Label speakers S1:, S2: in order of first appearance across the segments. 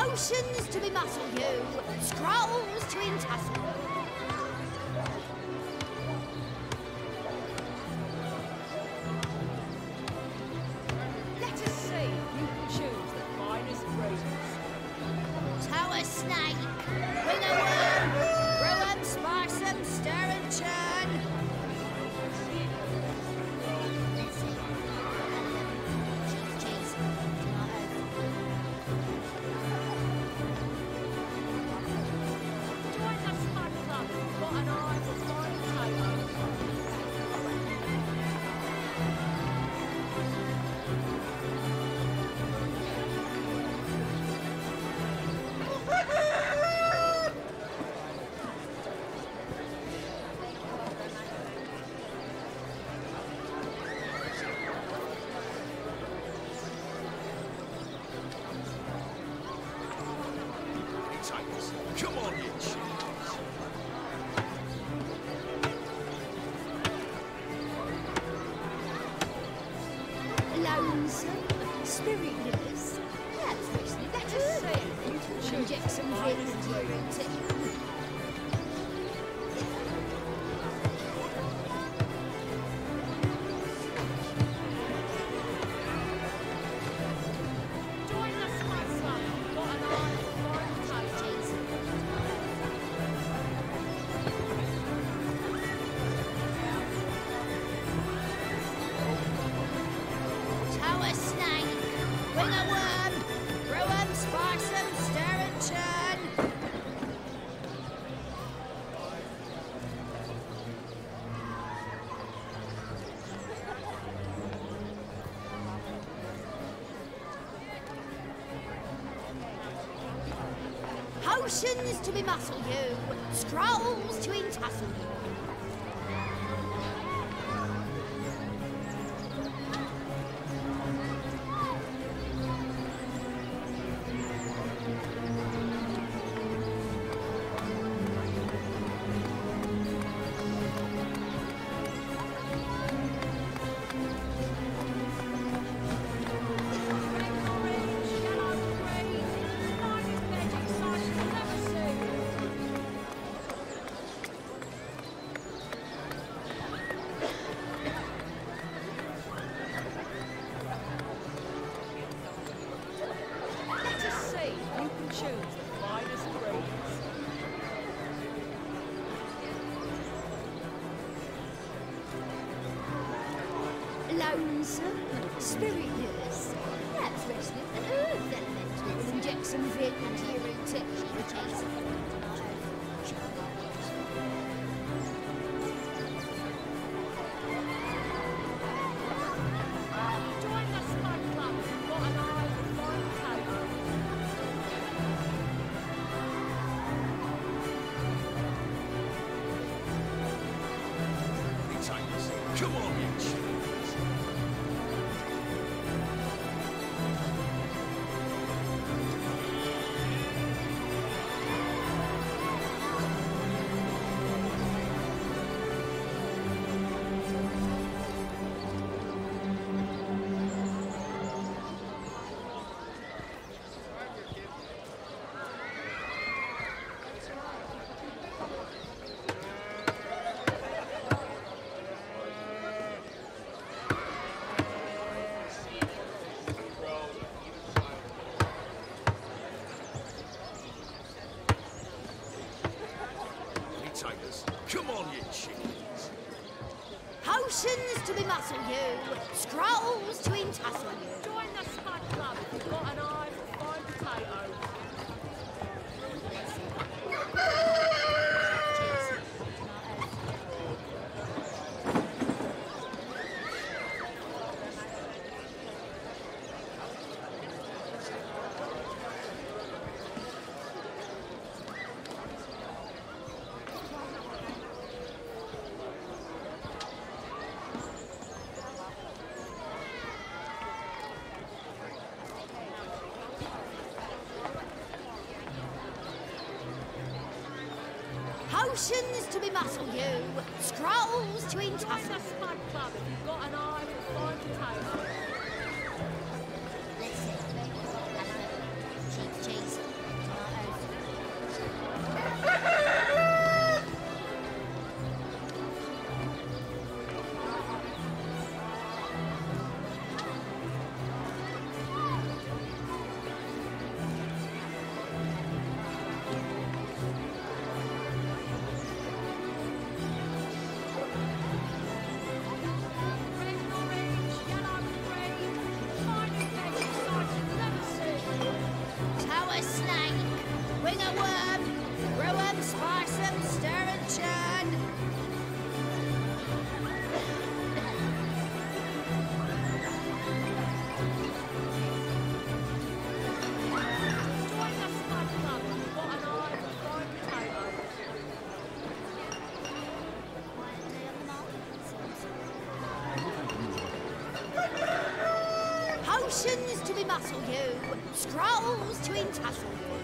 S1: Potions to bemuscle you, scrolls to entassel you.
S2: Let us see if you can choose the finest breeds.
S1: Tower snake, wing a worm, brew 'em, sparse 'em, stir and churn. Cheese, tomato.
S2: Join the Spud Club if you've got an eye for fine potatoes.
S3: Come on, you cheese.
S1: Lonesome, spirit livers. That's recently
S2: Let us see if you can choose
S1: inject
S2: the
S1: some
S2: finest
S1: vitamin here
S2: breeds.
S1: into you.
S2: Join the Spud Club if you've got an eye for fine potatoes.
S1: Tower snake, wing a worm, brew 'em, sparse 'em, stir and churn. Potions to bemuscle you, scrolls to entassel you.
S2: Let us see if you can choose the finest breeds.
S1: Lonesome, spirit livers. That's wrestling and earth elemental will inject some vitamin to your routine. Cheese, tomato.
S2: Join the Spud Club if you've got an eye for fine potatoes.
S3: Potatoes. Come on, you cheese. Potatoes. Come on, you cheese.
S1: Potions to bemuscle you, scrolls to entassel you.
S2: Join the Spud Club if you've got an eye for fine potatoes.
S1: Cheese, tomato. Potions to bemuscle you, scrolls to
S2: Join
S1: entassel
S2: the
S1: you.
S2: Spud Club if you've got an eye for fine potatoes.
S1: Let's see. Cheese, cheese. Potions to bemuscle you, scrolls to entassel you.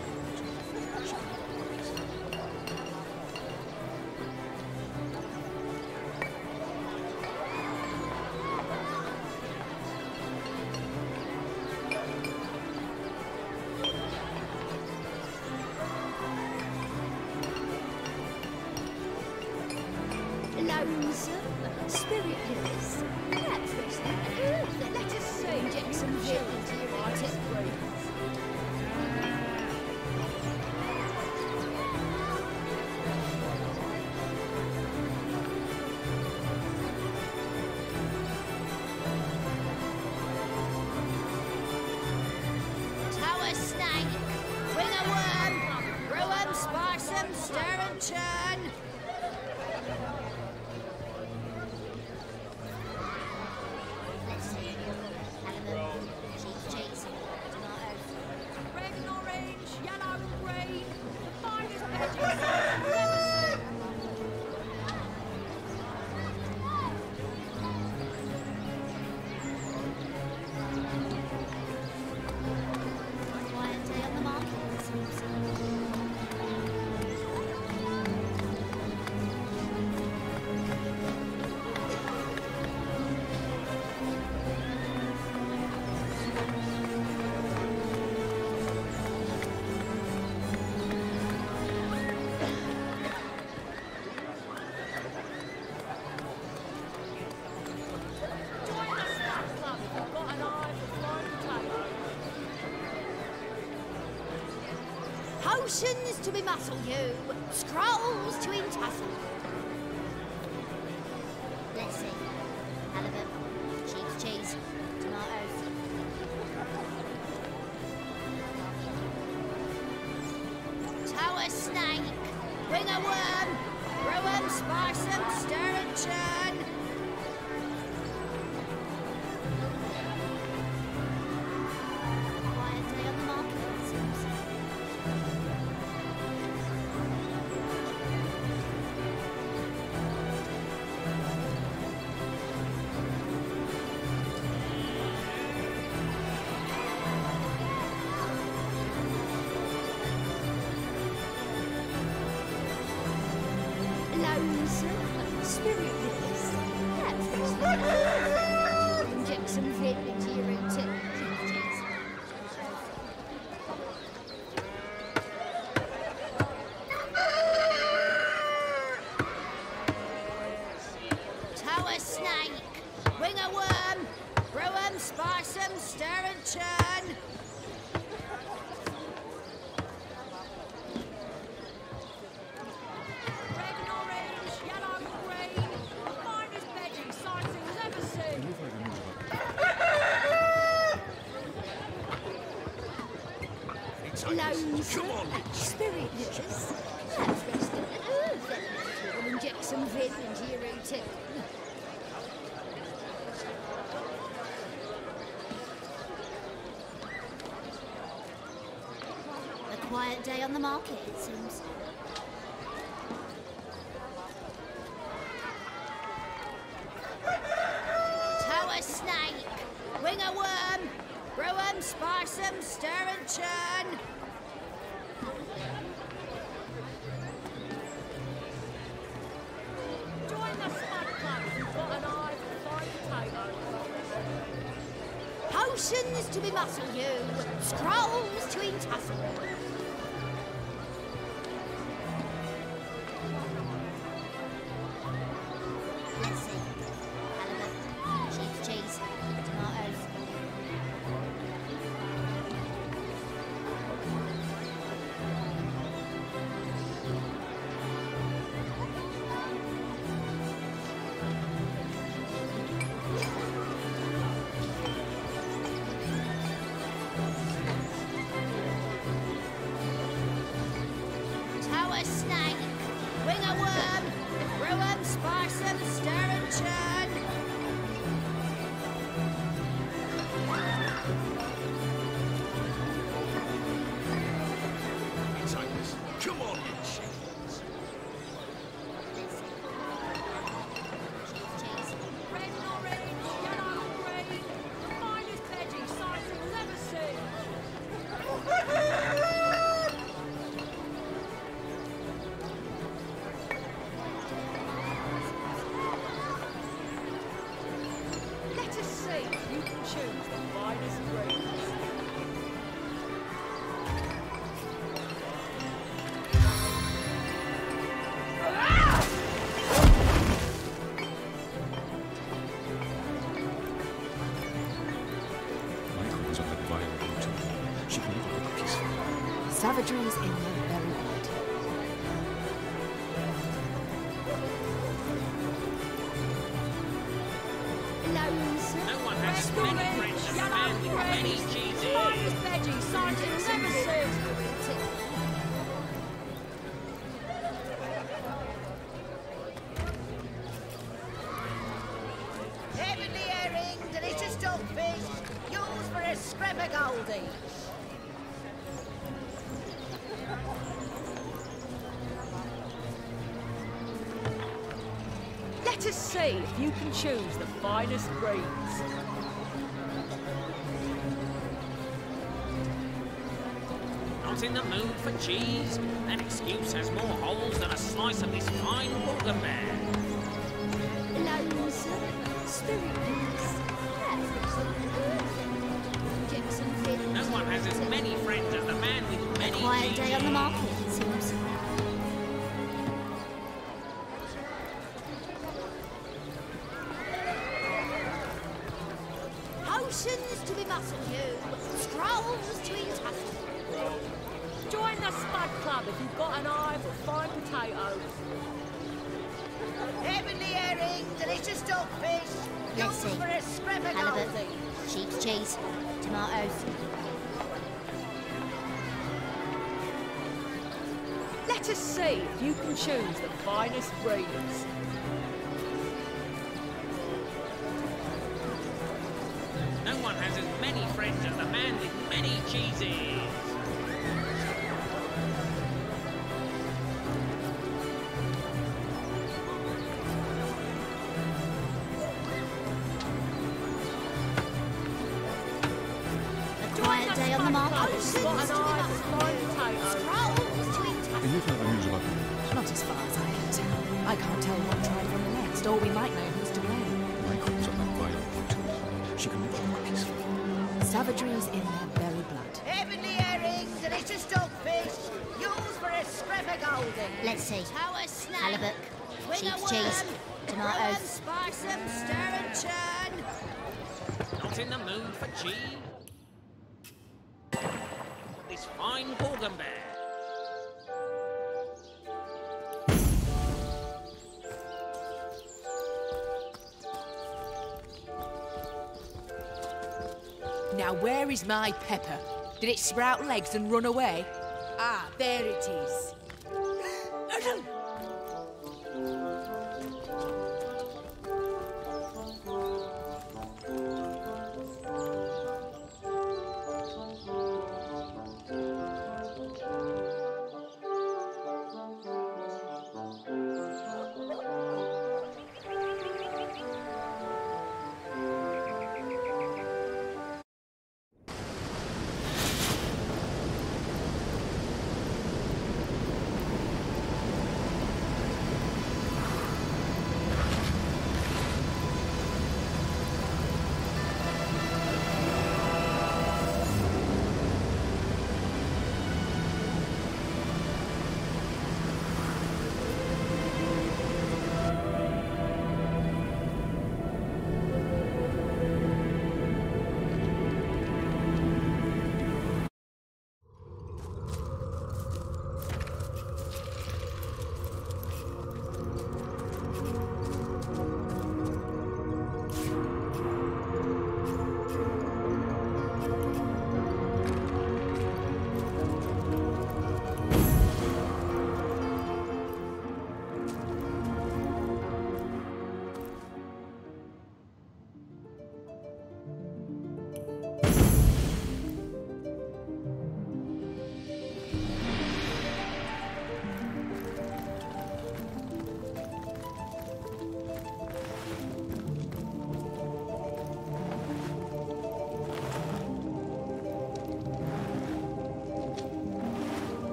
S1: Lonesome, spiritless, perhaps resting an earth that let us see. Inject some vim into your intestines. Tower snake, wing a worm, brew 'em, sparse 'em, stir and churn.
S2: Red and orange, yellow and green. The finest veggies I've ever seen.
S1: Quiet day on the market.
S2: Join the Stud Club if you've got an eye for flying potatoes.
S1: Potions to bemuscle you, scrolls to entassel. Let's see. Halibut, sheep's cheese, tomatoes. Tower snake, wing a worm, brew 'em, sparse 'em, stir and churn. Quiet day on the market, it seems. Lonesome, spiritless, perhaps restless. Inject some vim into your routine. Tower snake, wing a worm, brew 'em, sparse 'em, stir and churn.
S2: Red and orange, yellow and green. The finest veggies Sightseers ever seen.
S3: Any takers? Come on, you
S1: Spiritless, perhaps resting an earth element will inject some vim into your routine. A quiet day on the market, it seems. Tower snake, wing a worm, brew 'em, sparse 'em, stir and churn.
S2: Join the Stud Club if you've got an eye for flying potatoes.
S1: Potions to bemuscle you, scrolls to entassel. Let's see. Halibut, sheep's cheese, tomatoes. Tower snake, wing a worm, brew 'em, sparse 'em, stir and churn.
S3: Any takers? Come on, you chickens.
S1: Let's see. Sheep's cheese.
S2: Red and orange, yellow and green. The finest veggies Sightseers ever
S4: Savagery is in their very blood.
S1: Lonesome.
S3: No one has many friends as a man with many cheeses.
S2: Finest veggie Sergeant never seen.
S5: Heavenly herring, delicious dogfish, yours for a scrap of gold each.
S2: Let us see if you can choose the finest breeds.
S3: Not in the mood for cheese? That excuse has more holes than a slice of this fine Bourguignon.
S1: Lonesome. Spiritless. Jackson Village.
S3: No one has as many friends as the man with many
S1: Quiet day on the
S3: cheeses.
S1: market, it seems. Potions to be muscle you, scrolls to eat hustle.
S2: Join the Spud Club if you've got an eye for fine potatoes.
S5: Heavenly herring, delicious dogfish,
S1: Let's
S5: yours
S1: see.
S5: for a scrap of
S1: Halibut,
S5: gold each.
S1: sheep's cheese, tomatoes.
S2: Let us see if you can choose the finest breeds.
S3: No one has as many friends as the man with many cheeses.
S1: A quiet day on the market, it seems.
S2: Got an
S1: To be
S2: eye
S1: muscle
S2: for fine
S1: you,
S2: potatoes.
S1: scrolls to eat hustle.
S6: Can you tell the news about the
S4: Not as far as I can tell. I can't tell one tribe from the next, or we might know who's to blame.
S6: my calls are not violent too. She can live peacefully.
S4: Savagery is in their very blood.
S5: Heavenly herring, delicious dogfish, yours for a scrap of gold each.
S1: Let's see.
S5: Tower snap,
S1: Halibut,
S5: wing
S1: sheep's
S5: a
S1: cheese,
S5: worm,
S1: tomatoes.
S5: rub 'em, spice 'em, stir and churn.
S3: Not in the mood for cheese? This fine Bourguignon.
S7: Now where is my pepper? Did it sprout legs and run away? Ah, there it is.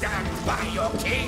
S8: stand by your king!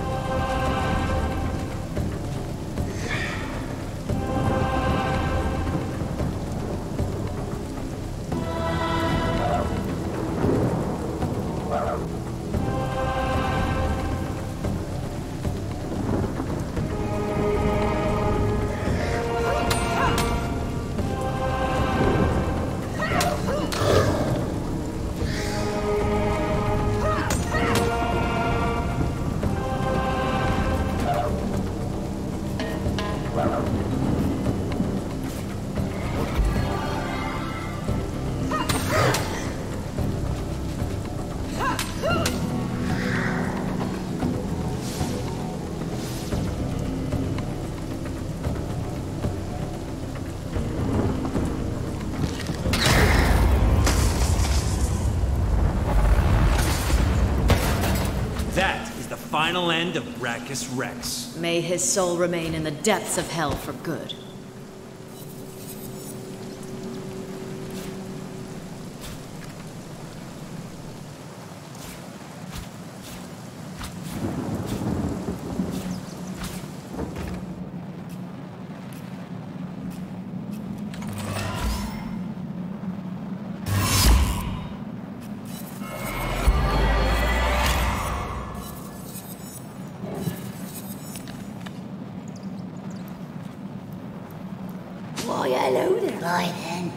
S8: Final end of Brachus Rex.
S9: May his soul remain in the depths of hell for good.
S5: Why, hello there, by then.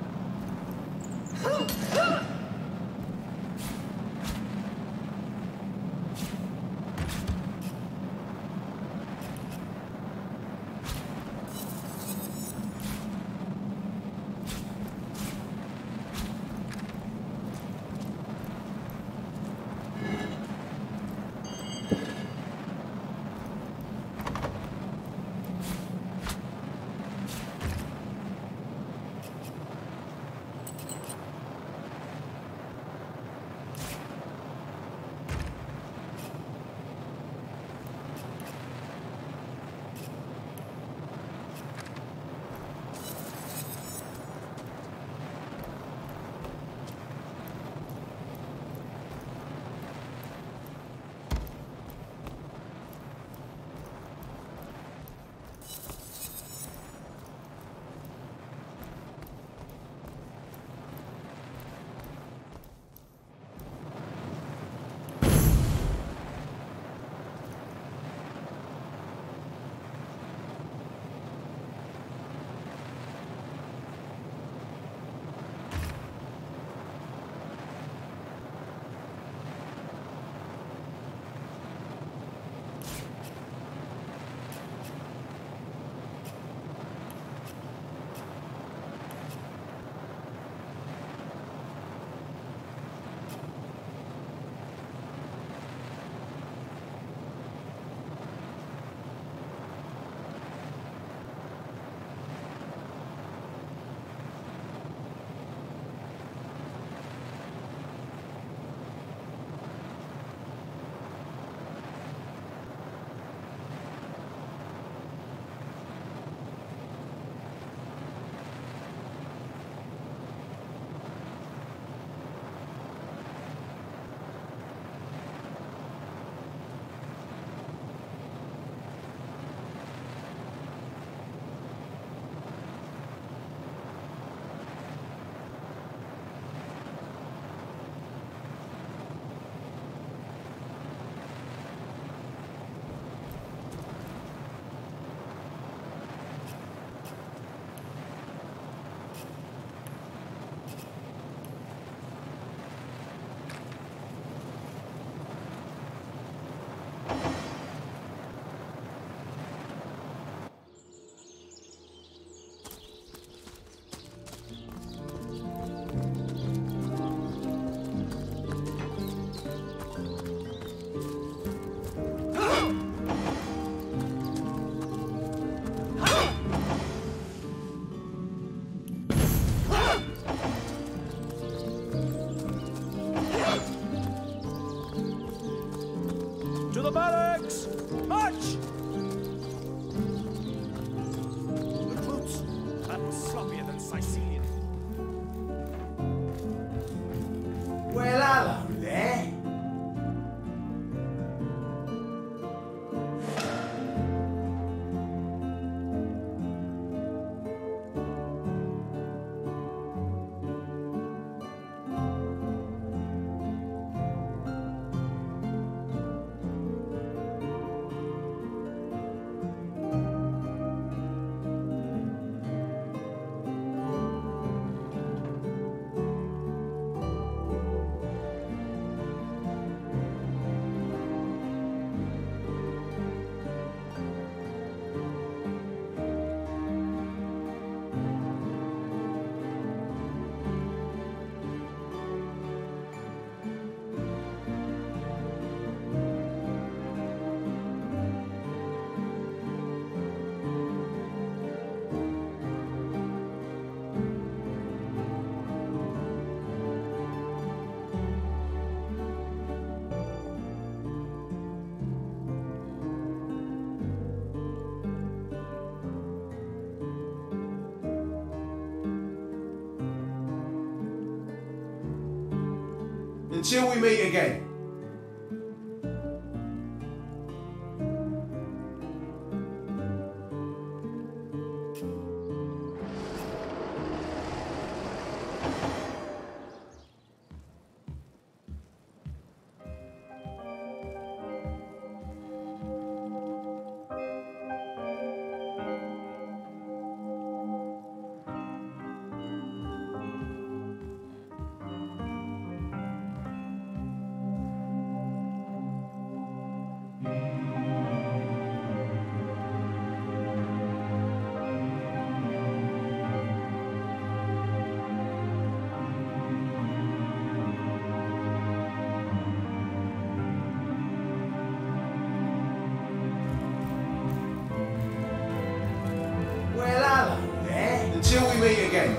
S8: To the barracks! March! Recruits, that was sloppier than Sicilian.
S10: Well, hello there. Until we meet again. Until we meet again.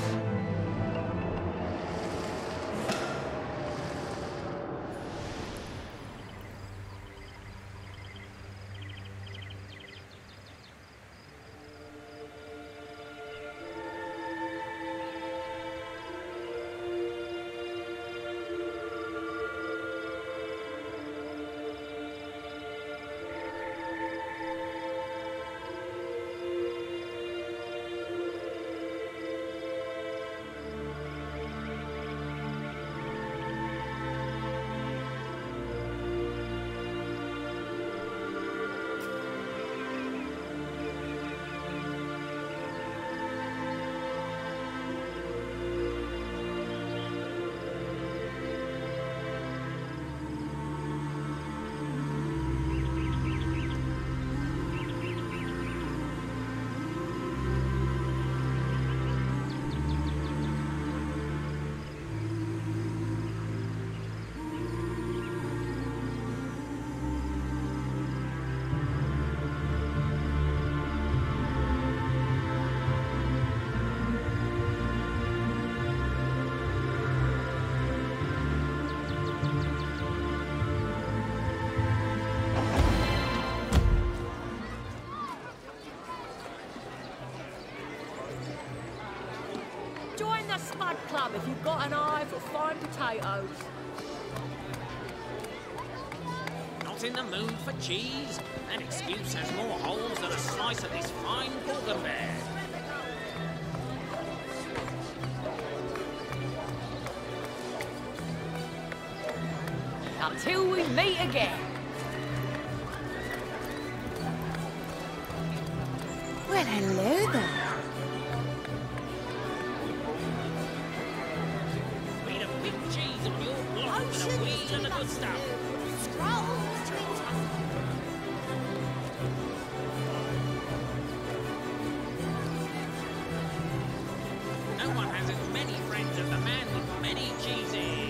S2: Join the Spud Club if you've got an eye for fine potatoes.
S3: Not in the mood for cheese? An excuse has more holes than a slice of this fine Camembert.
S2: Until we meet again.
S7: Well, hello there.
S3: Beat a big cheese on your block with a wheel and the good stuff.
S1: Scrolls to it.
S3: No one has as many friends as the man with many cheeses.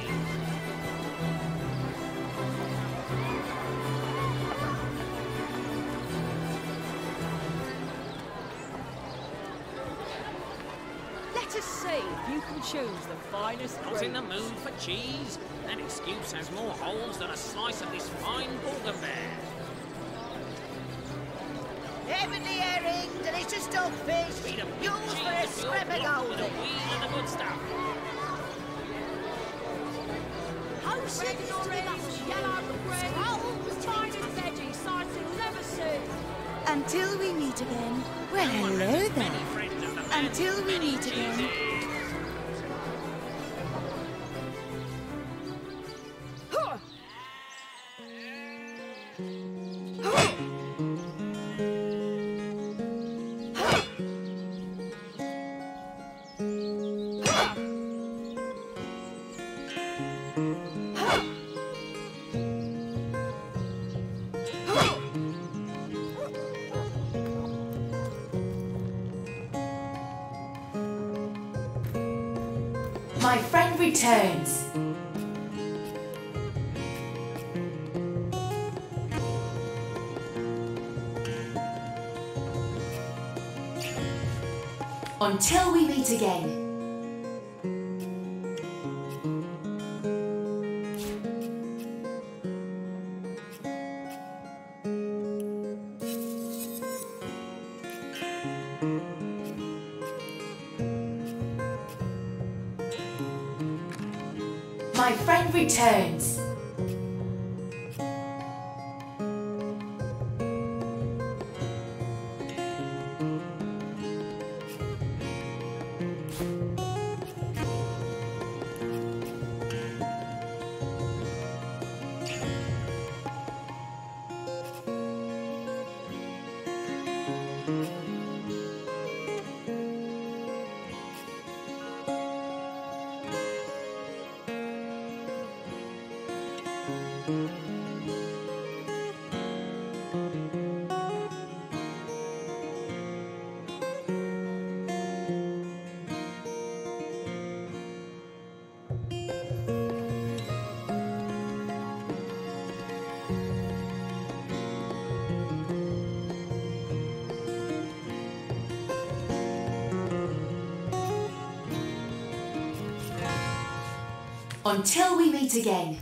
S2: Let us see if you can choose the finest
S3: Not in the
S2: fruits.
S3: mood for cheese? An excuse has more holes than a slice of this fine Camembert.
S5: Heavenly herring, delicious dogfish.
S3: Beat a big
S5: Yours
S3: cheese
S5: for a
S3: on
S5: scrap
S3: your
S5: of
S3: block with a
S5: gold.
S3: wheel and the good stuff.
S2: Red and orange, yellow and green,
S1: Scrolls to
S2: finest veggies sized you'll ever see.
S7: Until we meet again. Well,
S3: No one
S7: hello
S3: has as
S7: there.
S3: many friends as the man
S7: Until
S3: with
S7: we
S3: many
S7: meet again.
S3: cheeses.
S4: My friend returns. Until we meet again. My my friend returns. Until we meet again.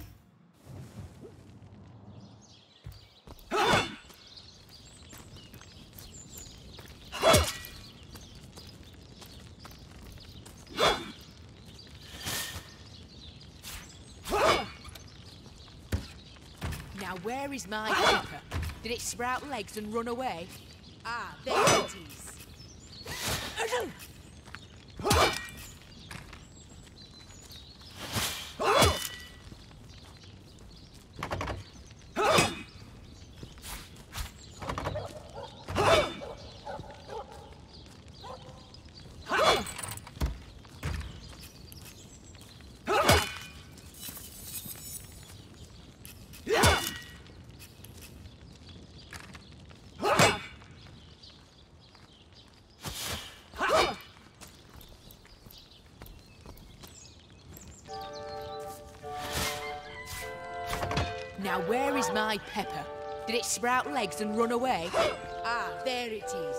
S7: Now where is my pepper? Did it sprout legs and run away? Ah, there it is. Now where is my pepper? Did it sprout legs and run away? Ah, there it is.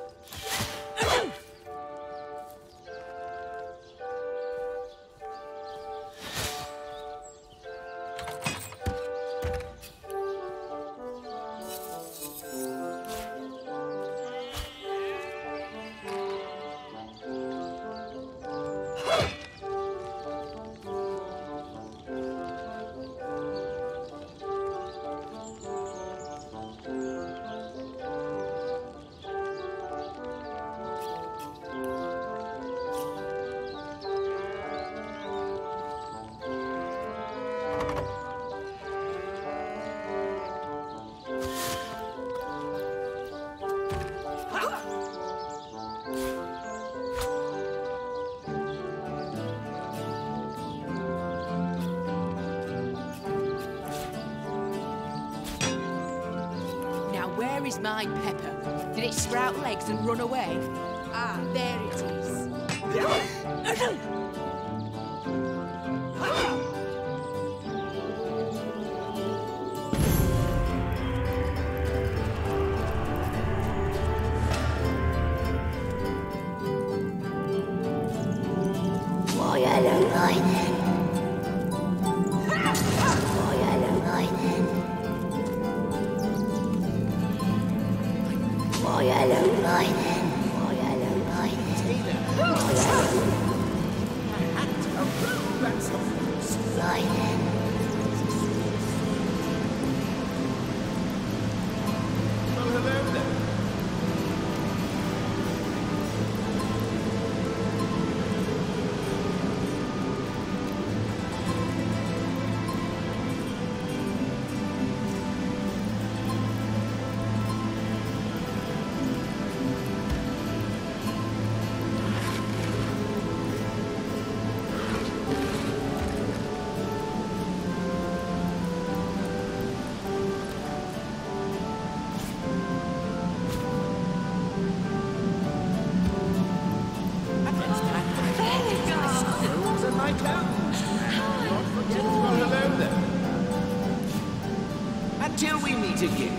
S7: Where is my pepper? Did it sprout legs and run away? Ah, there it is.
S1: Why, hello, Lightning. Hello, Lightning. Hello, Lightning. Lightning.
S10: Well, hello there.
S11: Until we meet again.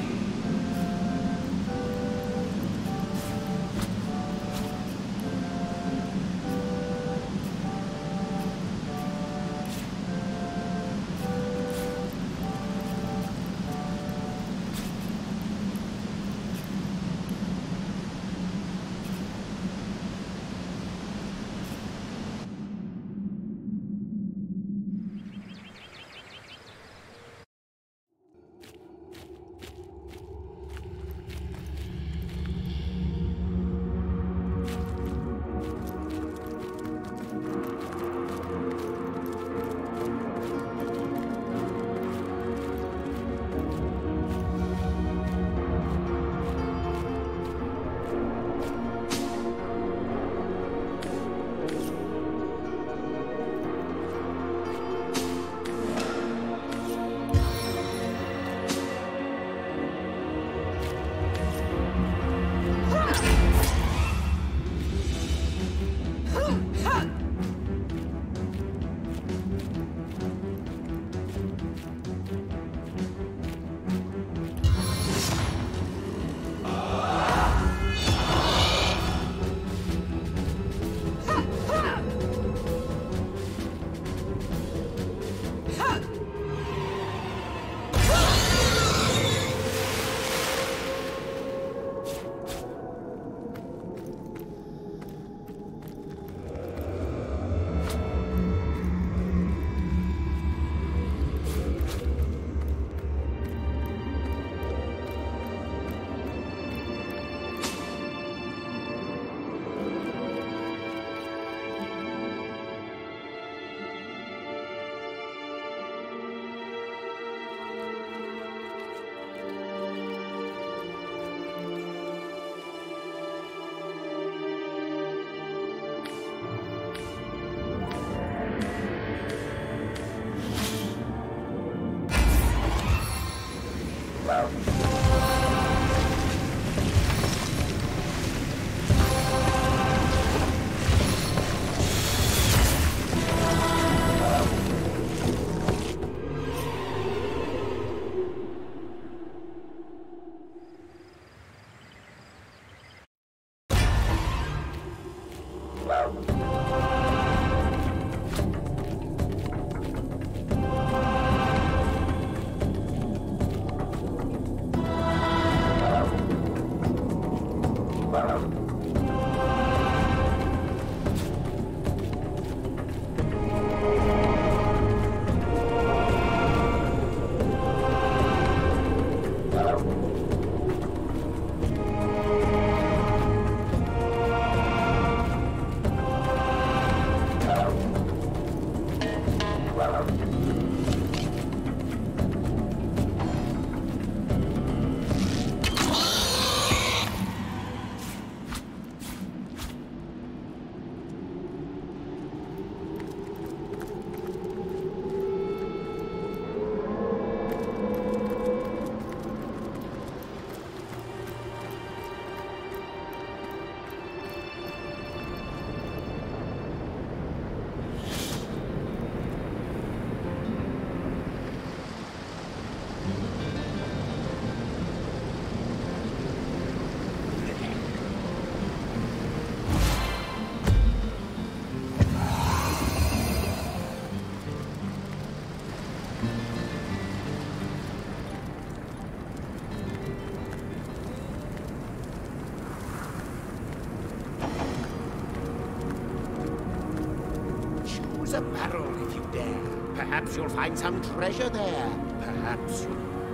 S11: a barrel if you dare. Perhaps you'll find some treasure there. Perhaps.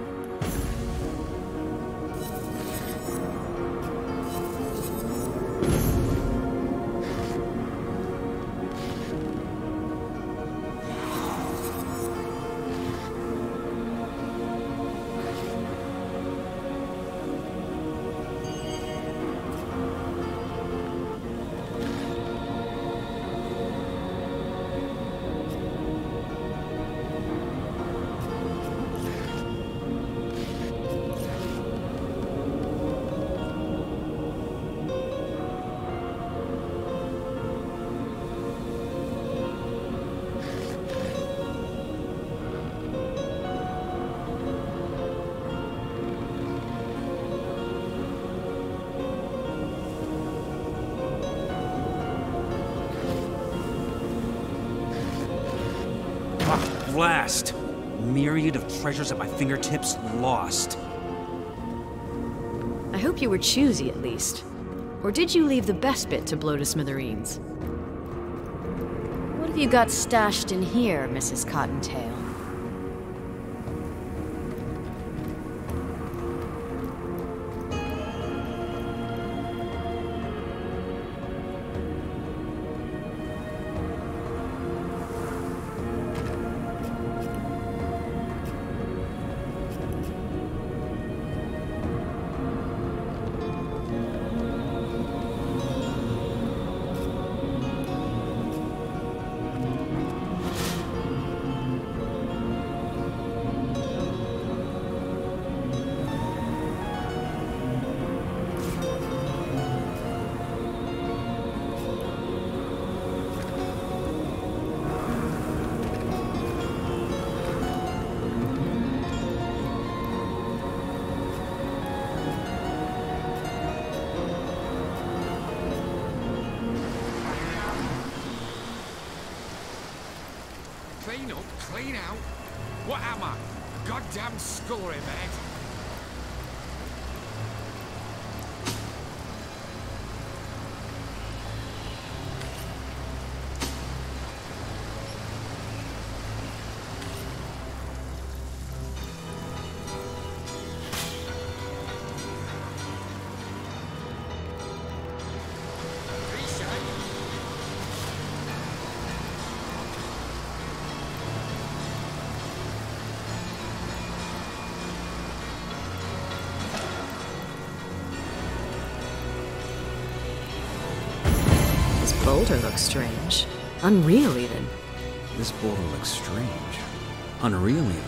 S6: Blast! Myriad of treasures at my fingertips lost.
S9: I hope you were choosy at least. Or did you leave the best bit to blow to smithereens? What have you got stashed in here, Mrs. Cottontail?
S12: Clean up, clean out. What am I? Goddamn scullery maid?
S9: Boulder looks strange. Unreal, even.
S6: This boulder looks strange. Unreal, even.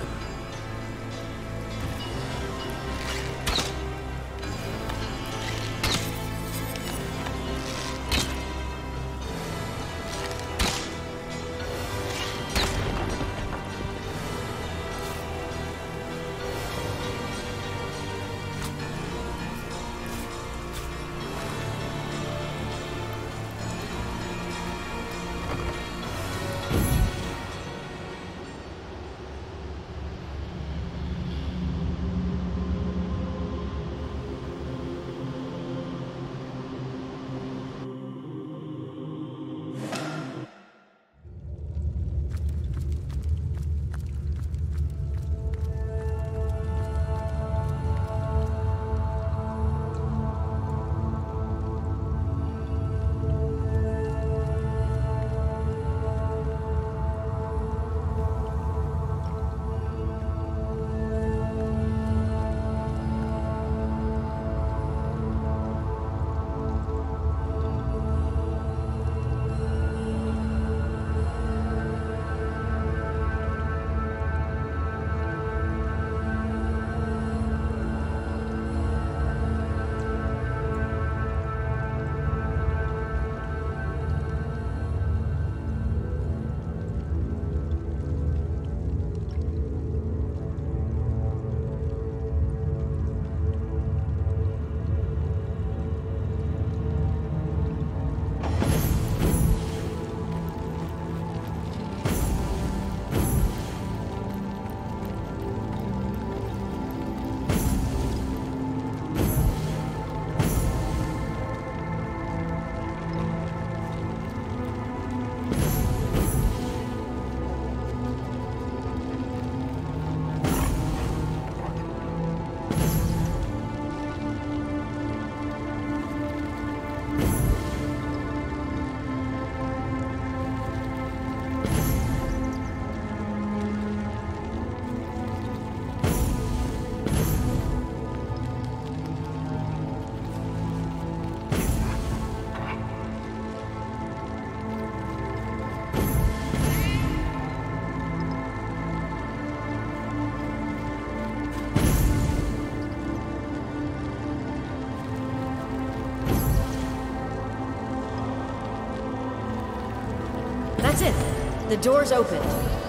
S9: That's it. The door's open.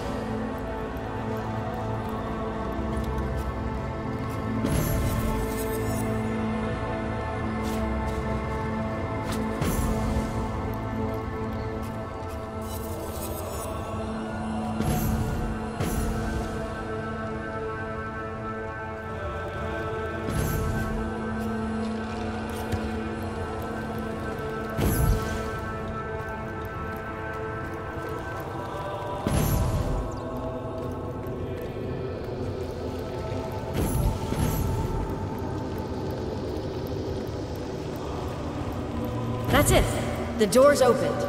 S9: That's it. The door's opened.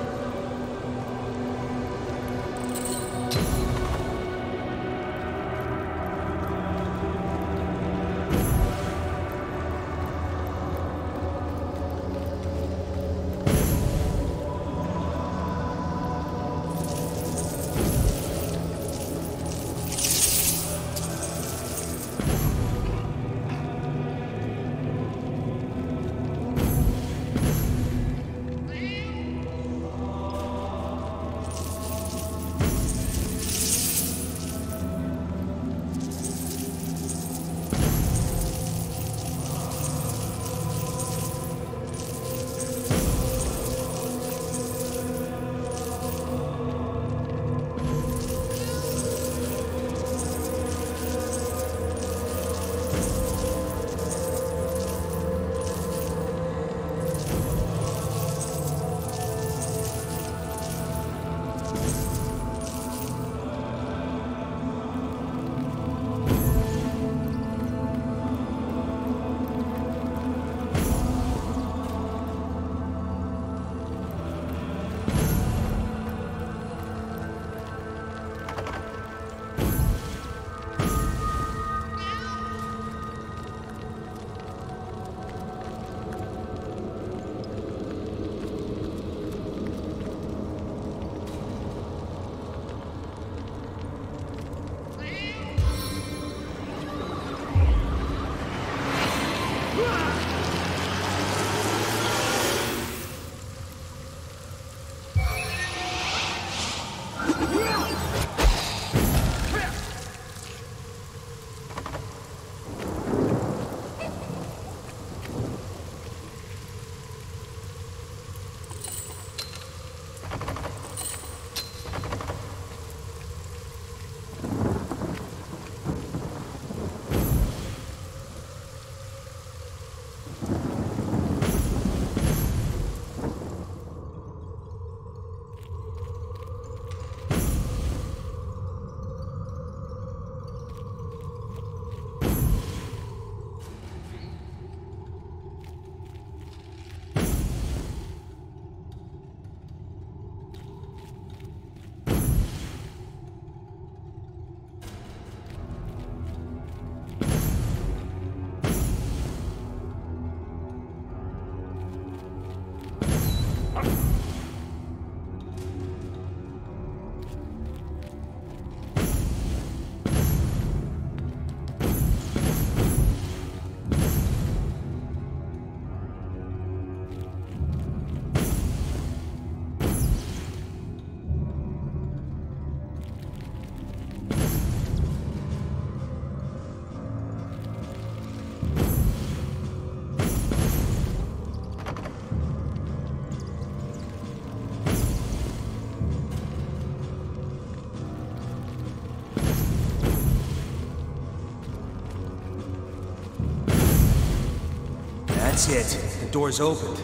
S6: That's it. The door's opened.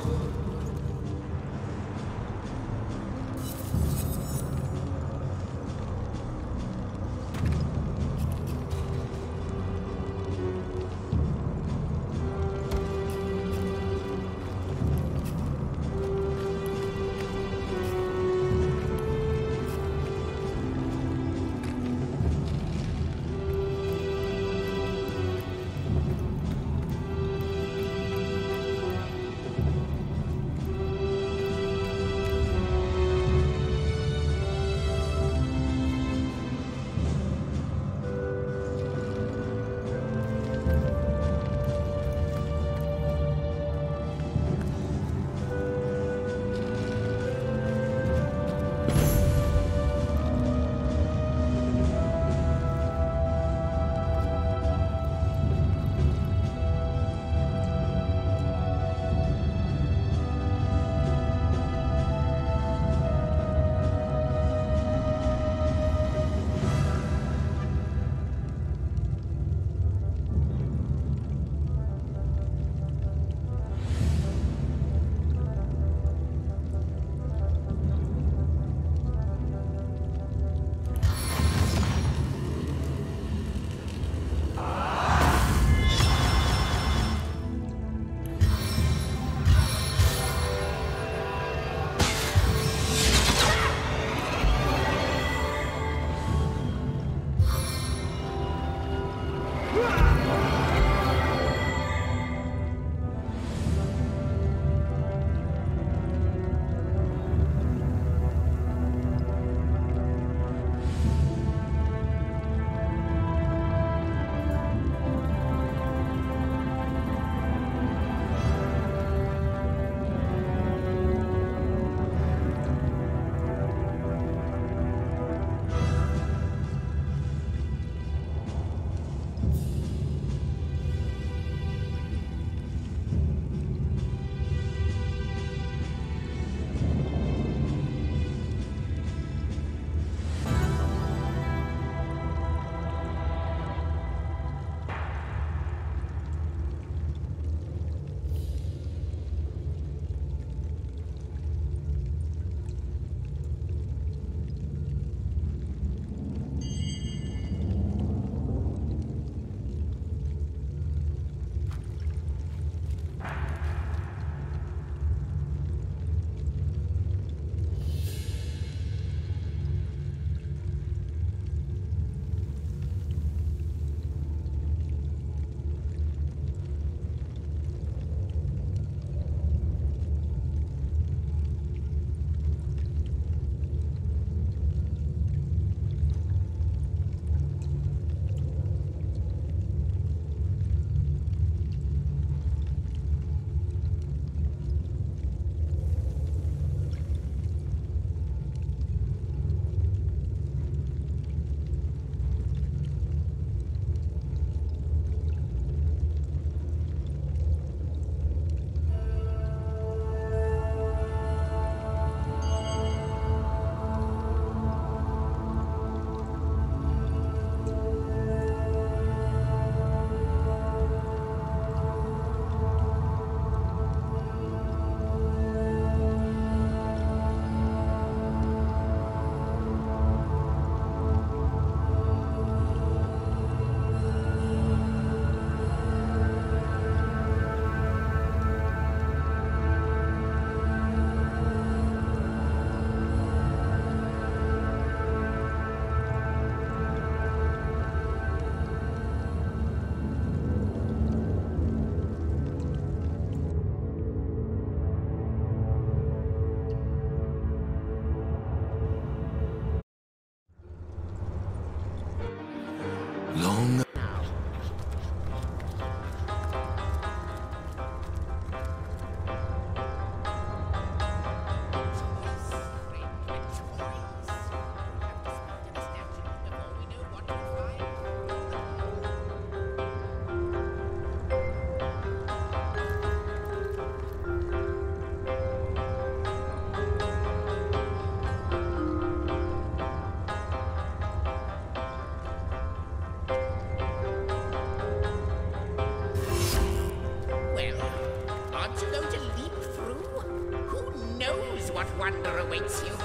S11: what wonder awaits you.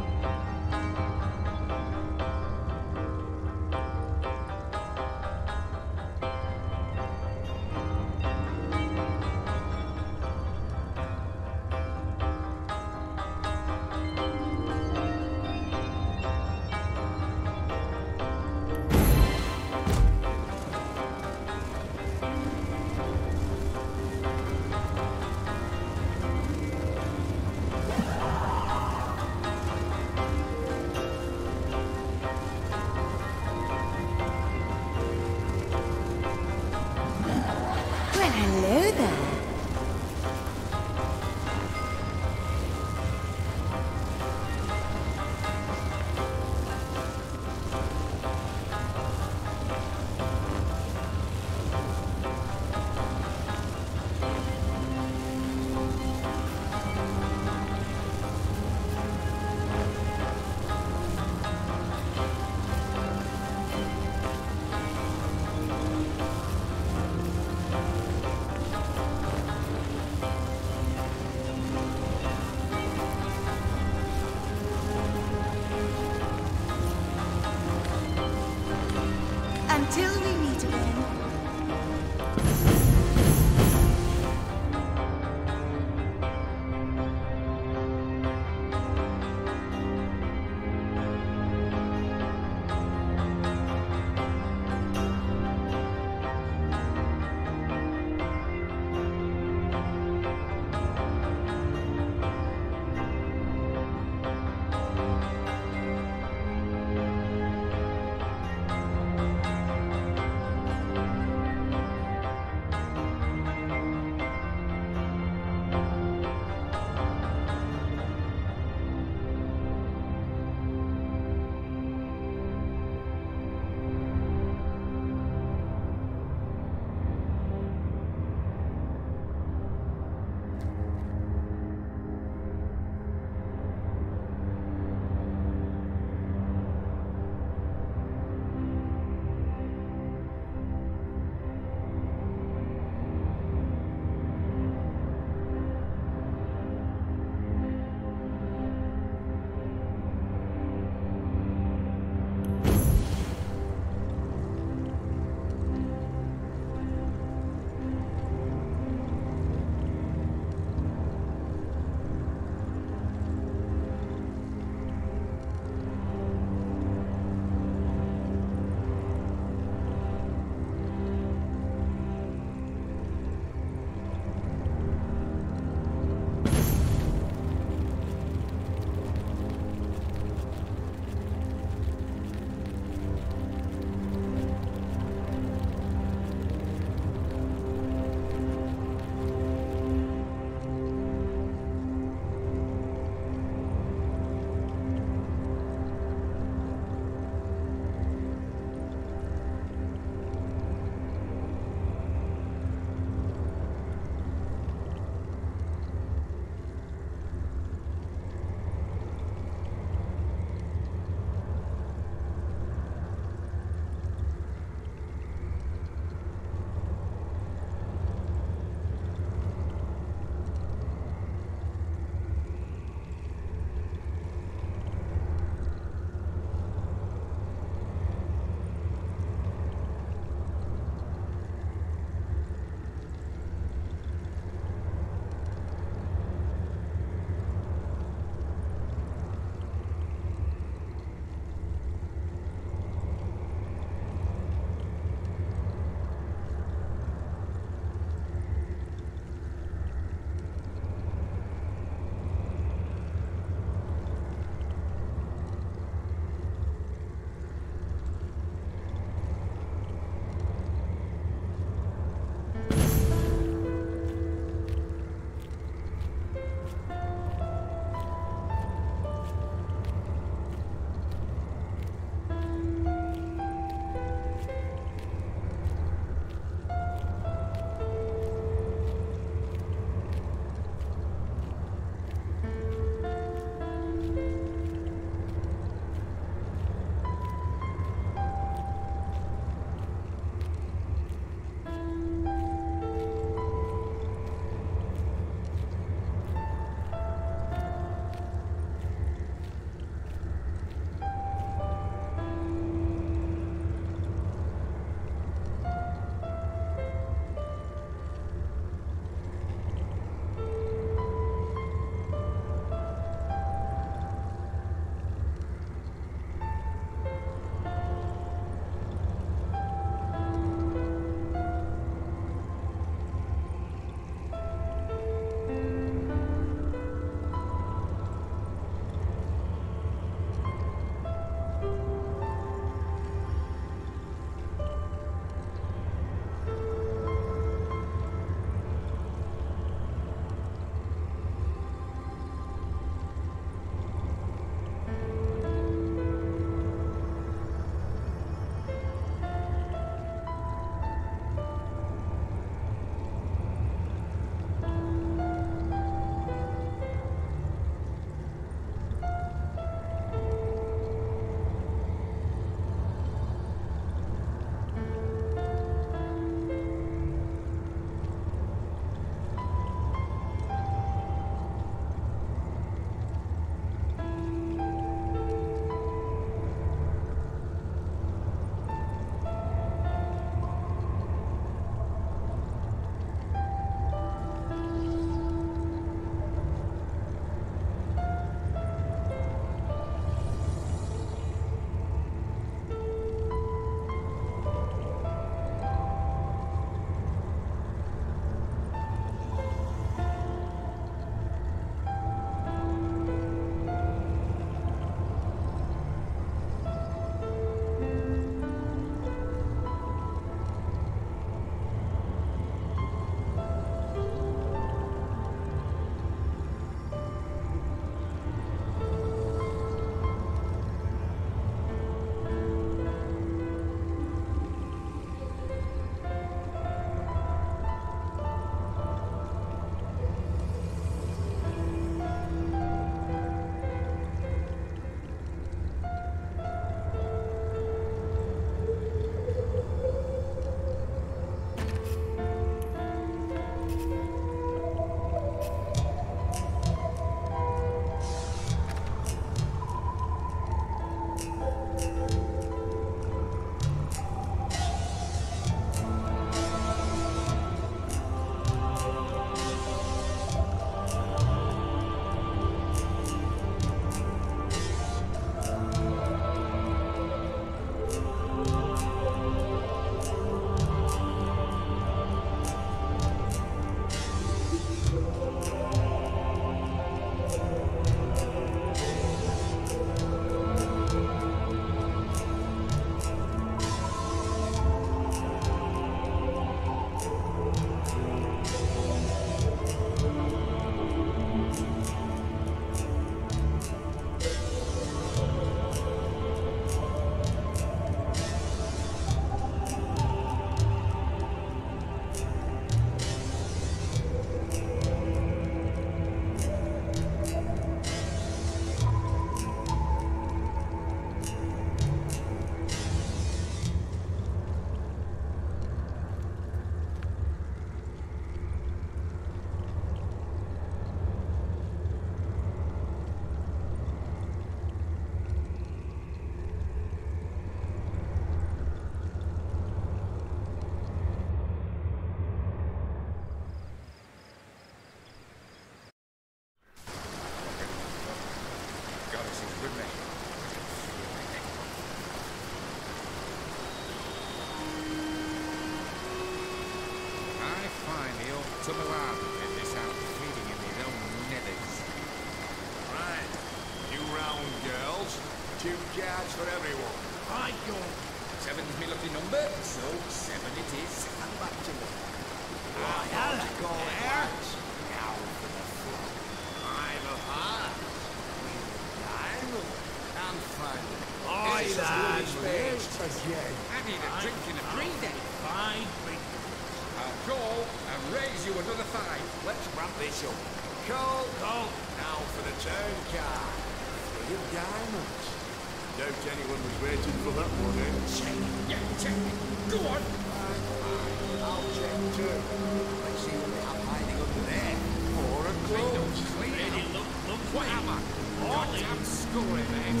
S12: find the old Tumalad in this house, feeding in his own nethers.
S10: Right. You round girls. 2 cards for everyone.
S12: By God! 7's me lucky number, so 7 it is.
S10: Come back to me.
S8: Right, I'll go there.
S10: Now for the fun. 5 of hearts. Diamond. And finally.
S8: Aye,
S10: Ace of
S8: lads.
S10: spades again.
S12: I need a drink in a
S3: Fine,
S12: breather.
S3: fine, big.
S12: I'll go and raise you another 5.
S10: Let's wrap this up. Cole.
S3: Go.
S10: Now for the turn card. 3 of diamonds. Doubt anyone was waiting for that one, eh?
S12: Check. Yeah, check. Go on.
S10: Fine. I'll check too. Let's see what they have hiding under there. 4 of
S12: Clean up,
S10: clubs.
S12: clean
S3: Ready,
S12: up.
S3: look,
S12: What
S3: me.
S12: am I?
S3: All in.
S12: Goddamn scoring, mate.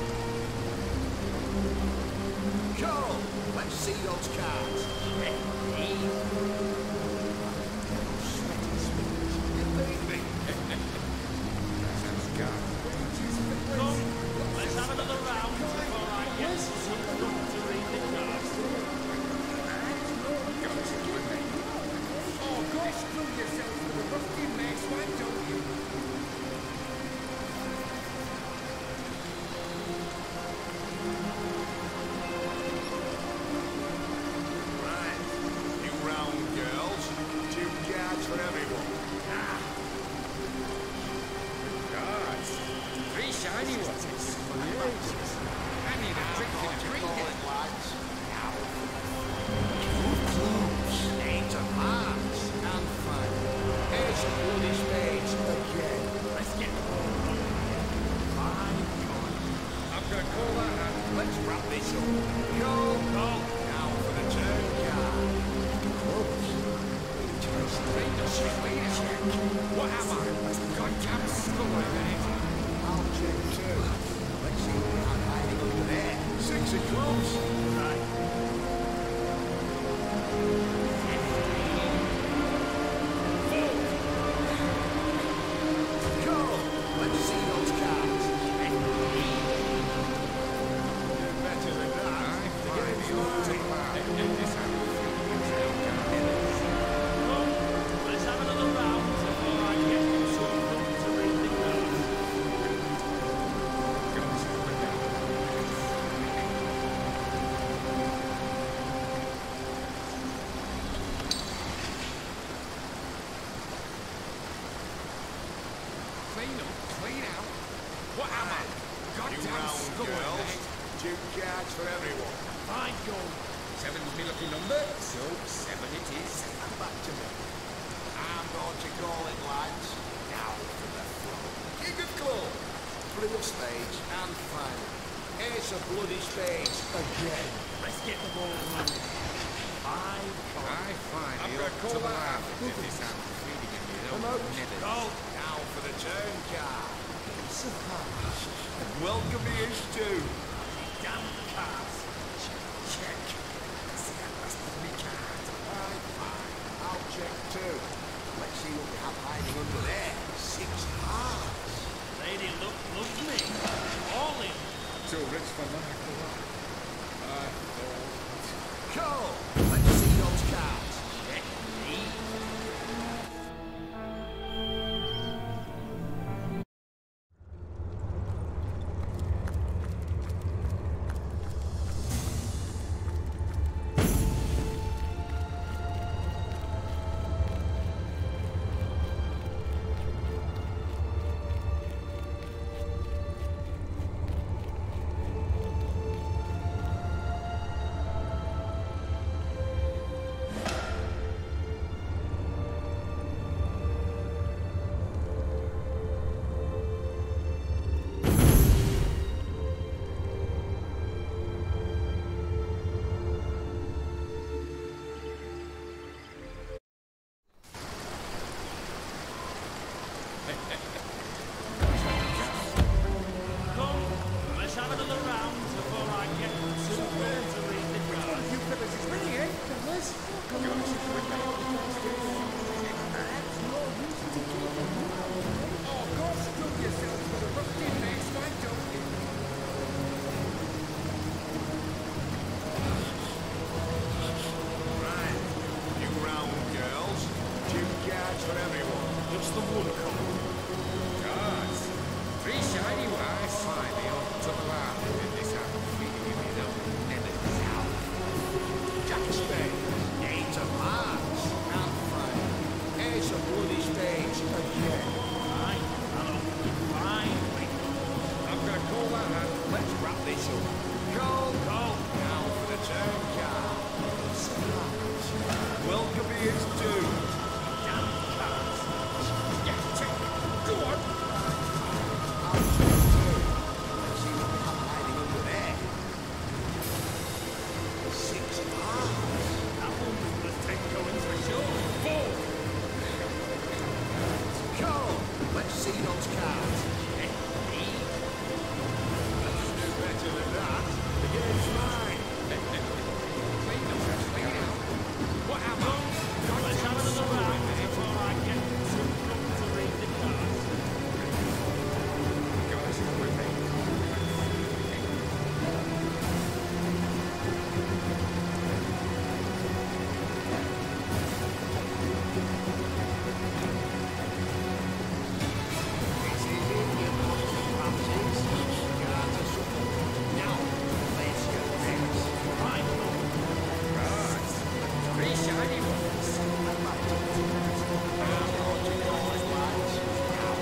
S10: Cole, let's see those cards.
S3: Come, let's have another round before I get some gum to read the cards.
S12: Oh, go screw yourself with a rusty mace, why don't you?
S10: Right. You round girls. 2 cards for everyone.
S12: Gods. 3 shiny ones. I need a drink in a
S10: Call
S12: breather.
S10: it, lads. Now for the clubs. 8 of hearts. And finally, Ace of bloody spades again.
S3: Let's get the ball rolling. Fine,
S12: I'm gonna call that out.
S10: Let's wrap this up. Go. Now for the turn card. Clubs.
S12: Clean up, clean up. What am I? Goddamn scoring, mate.
S10: I'll check too. Let's see what we have hiding under there. 6 of clubs.
S3: right.
S10: Go. Let's see those cards. Do better than that.
S12: I find the old Tumalad in this house, feeding in his own nethers.
S3: Come, let's have another round before I get some gum to read the cards.
S12: Clean up, clean out. What am I?
S10: You
S12: Goddamn
S10: round
S12: scoring,
S10: girls.
S12: mate.
S10: 2 cards for everyone.
S3: Fine, go.
S12: 7's me lucky number, so 7 it is.
S10: Come back to me. I'm going to call it, lads. Now for the flow. King of clubs. 3 of spades. And finally, Ace of bloody spades again.
S3: Let's get the ball rolling. Fine,
S12: I find
S10: I'm
S12: the
S10: gonna
S12: old
S10: call that
S12: Tumalad
S10: out.
S12: in this house, feeding in his own
S10: Come out.
S12: nethers.
S3: go.
S10: Now for the turn card. Ace of hearts. And welcome is too.
S3: Damn cards.
S10: Check. See that last me card. Fine. I'll check too. Let's see what we have hiding under there. 6 hearts.
S3: Lady, look me. All in.
S12: Too rich for my blood. I thought.
S10: Go. Let's see those cards.
S3: Check me.
S12: What's the wood called? Cards. 3 shiny wires slimy on top of our in this house. Never out.
S10: Jack of spades, 8 of hearts, and 5. Ace of bloody spades again.
S3: Fine, hello. Fine.
S12: I'm gonna call that hand.
S10: Let's wrap this up. Call. Now for the turn card. Welcome here's 2.
S3: Damn cards.
S12: Yeah, check. Go on.
S10: I'll check 2. Let's see what we have hiding under there. 6 of hearts.
S3: That one was 10 goings for sure.
S10: 4. Call. Let's see those cards. Let's do better than that. The game's mine.
S12: What am I?
S3: Let's have another round before I get too drunk to read the cards.
S12: Guys, with me.
S10: This is it, you bunch of pansies. Cards are shuffled. Now, place your bets.
S3: Right.
S12: Cards. 3 shiny ones.
S10: I'm going to call it lads. Now.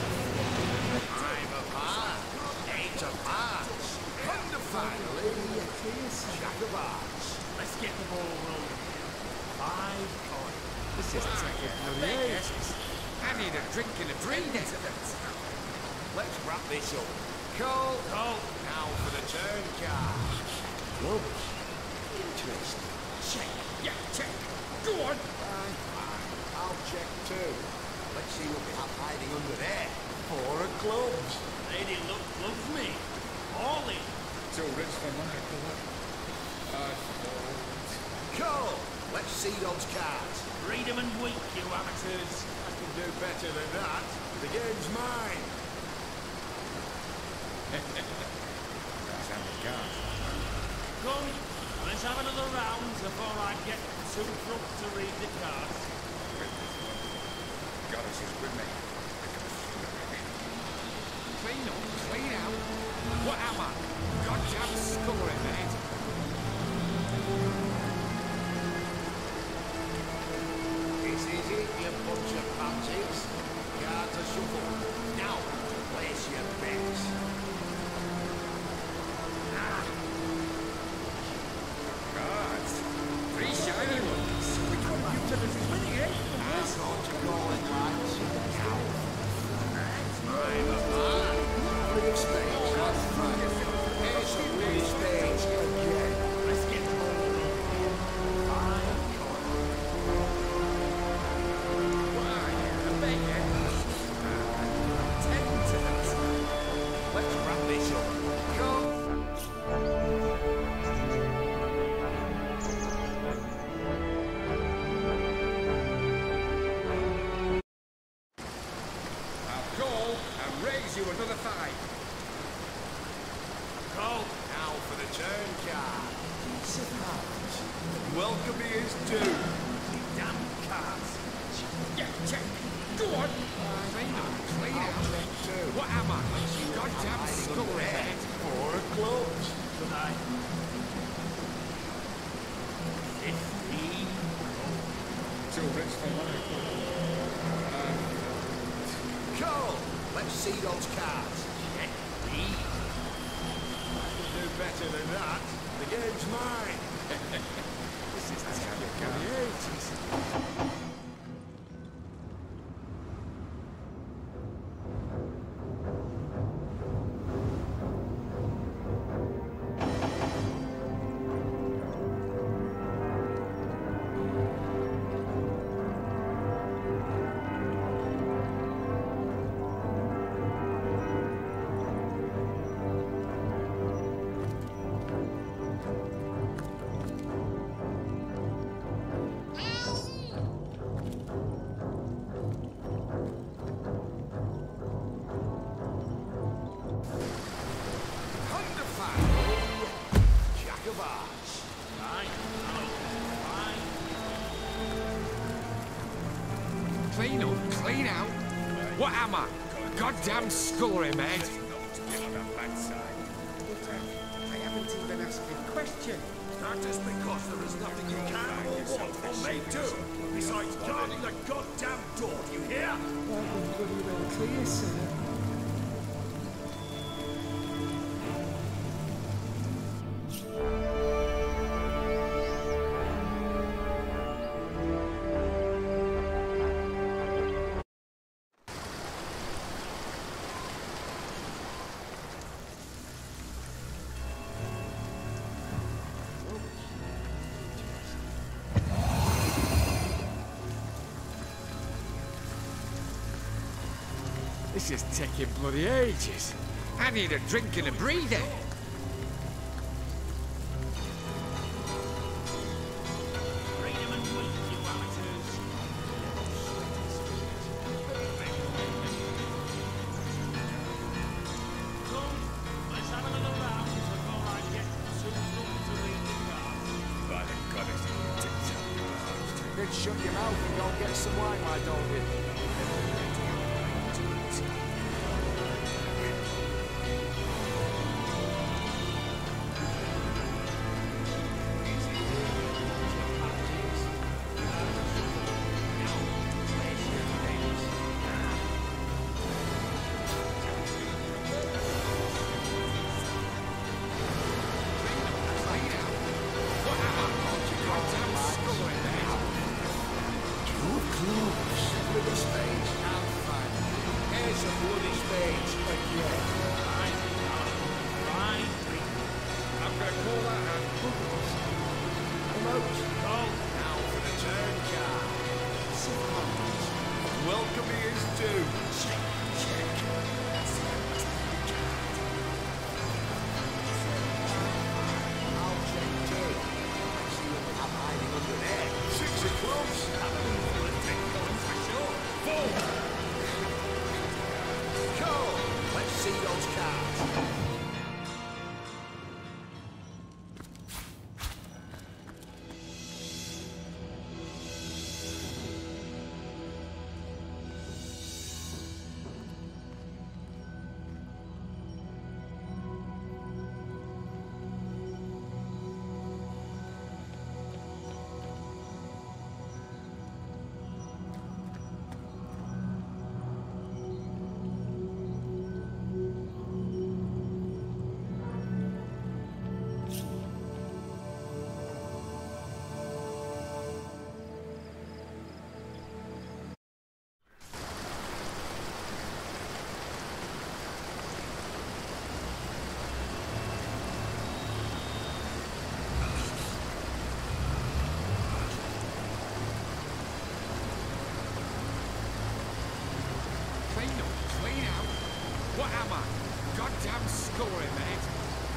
S10: 5 of hearts. 8 of hearts. And finally, Jack of hearts.
S3: Let's get the ball rolling. 5 coins.
S12: This is I need a drink and a drink.
S10: Let's wrap this up. Call. Now for the turn card. Clubs. Interesting.
S12: Check. Yeah, check. Go on.
S10: Fine. I'll check too. Let's see what we have hiding under there. 4 of clubs.
S3: Lady Luck loves me. All in.
S12: Too rich for my blood.
S10: Call. Let's see those cards.
S3: Freedom and weak, you amateurs.
S10: I can do better than that. The game's mine.
S12: Guys, I'm the guard.
S3: Come, let's have another round before I get too drunk to read the cards.
S12: Goddess is with me. Clean up, clean out. What am I? Goddamn scullery, mate.
S10: This is it, you bunch of pansies. Cards are shuffled. Now, place your bets.
S12: Cards. 3 shiny ones. Which one of you fellas is winning, eh?
S10: I'm going to call it lads. Now. 5 of hearts. 3 of spades. That's 5. Ace of bloody spades again.
S3: Let's get the ball rolling. 5 coins.
S12: Why, I bet you. 10 to that.
S10: Let's wrap this up. Go.
S12: I'll call and raise you another 5.
S3: Go.
S10: Now for the turn card. Ace of hearts. Welcome here's 2.
S3: Damn cards.
S12: Yeah, check. Go on. Clean up, clean out.
S10: Check 2.
S12: What am I? Goddamn scullery, mate.
S10: 4 of clubs.
S3: Good night. 15.
S12: Too rich for money.
S10: Call. Let's see those cards.
S3: Check these.
S10: I can do better than that. The game's mine.
S12: This is the kind of guy. Clean up, clean out. What am I? Goddamn scullery maid?
S11: I haven't even asked a question.
S10: That is because there is nothing you can or want or may do besides guarding the goddamn door, do you hear?
S11: That was bloody well clear, sir.
S12: This is taking bloody ages. I need a drink and a breather.
S3: Freedom and weak, you amateurs. Come, let's have another round before I get too drunk to leave the car.
S12: By the goddess,
S10: Then shut your mouth and go get some wine, why don't you?
S12: What am I? Goddamn scullery maid?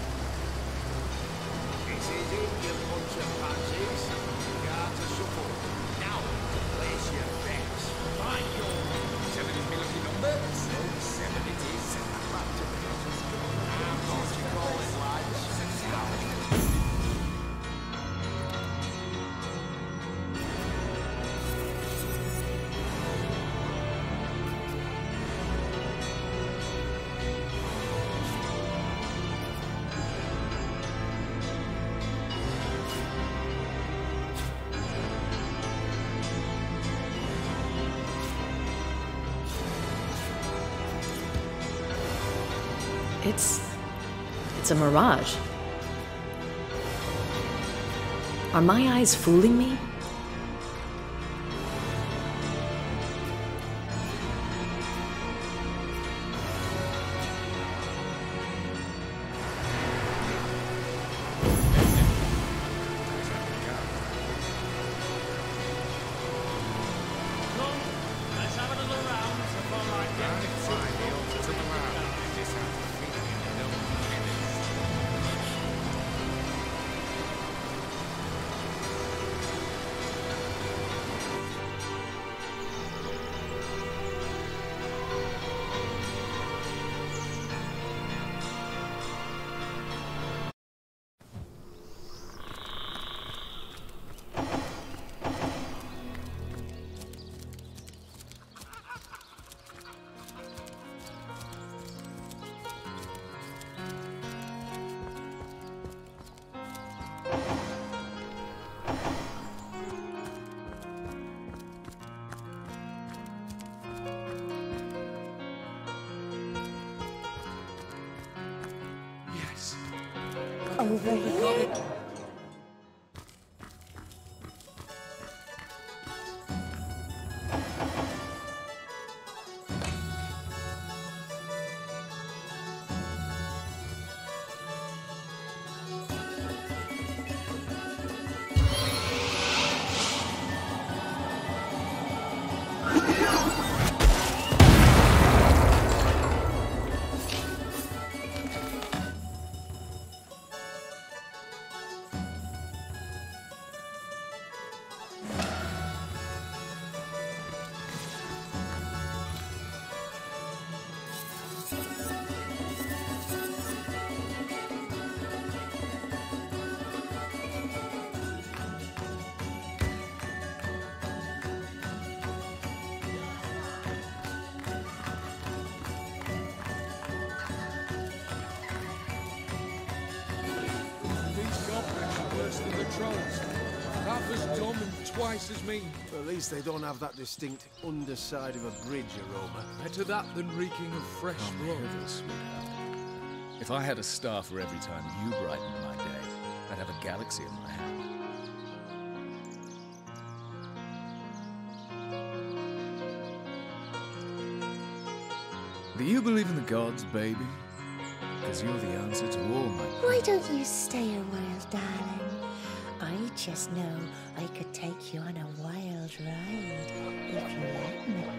S10: This is it, you bunch of pansies. Guard to support. Now, place your bets.
S12: My God! 7 is my lucky number, so 7 it is.
S10: Back to business. I'm not to call it, lads.
S9: It's a mirage. Are my eyes fooling me?
S13: Over here?
S14: Twice as mean.
S10: At least they don't have that distinct underside of a bridge aroma.
S14: Better that than reeking of fresh blood.
S15: If I had a star for every time you brightened my day, I'd have a galaxy in my hand. Do you believe in the gods, baby? Because you're the answer to all my...
S13: Why don't you stay a while, darling? I just know I could take you on a wild ride if you let me.